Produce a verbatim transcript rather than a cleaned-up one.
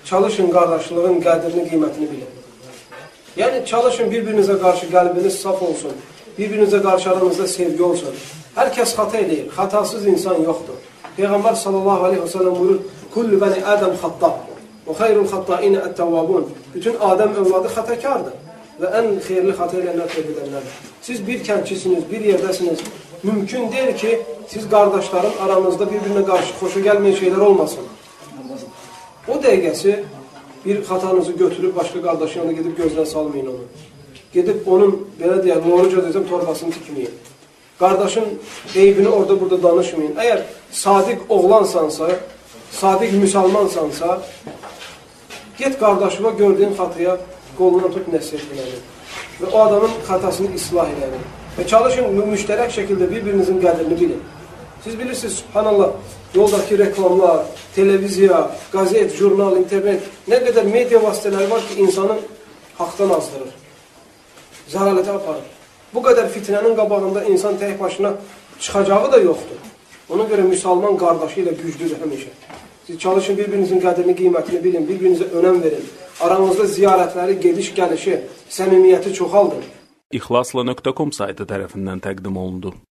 çalışın qardaşlığın qədrini, qiymətini bilin. Yəni, çalışın bir-birinizə qarşı qəlbiniz saf olsun, bir-birinizə qarşı aranızda sevgi olsun. Hər kəs xata edir, xatasız insan yoxdur. Peyğəmbər sallallahu aleyhi və səlləm buyurur, Kullu bəni Ədəm xatta, və xeyrul xattainə ət-təvvabun. Bütün Adəm övladı xatakardır və ən xeyirli xata eləyənlər tövbə edənlərdir. Siz bir kəndçisiniz, bir yerdəsiniz. Mümkün deyil ki, siz qardaşların aranızda bir-birinə qarşı xoşa gəlməyən şeylər olmasın. O dəqiqəsi bir xatanızı götürüb başqa qardaşın yanına gedib gözdən salmayın onu. Gedib onun, belə deyək, moruca desəm, torbasını tikməyin. Qardaşın eybini orada burada danışmayın. Əgər sadiq oğlansansa, sadiq müsəlmansansa, get qardaşıma gördüyün xataya qoluna tut nəsiyyət eləyin. Və o adamın xatasını islah eləyin. Və çalışın, müştərək şəkildə bir-birinizin qədrini bilin. Siz bilirsiniz, subhanallah, yoldakı reklamlar, televiziya, qazet, jurnal, internet, nə qədər media vasitələri var ki, insanı haqdan azdırır, zəlalətə aparır. Bu qədər fitnənin qabağında insan tək başına çıxacağı da yoxdur. Ona görə müsəlman qardaşı ilə güclüdür həmişə. Siz çalışın, bir-birinizin qədrini, qiymətini bilin, bir-birinizə önəm verin. Aranızda ziyarətləri, gediş, gəlişi, səmimiyyəti çoxaldın. İxlasla nöqtə com saytı tərəfindən təqdim olundu.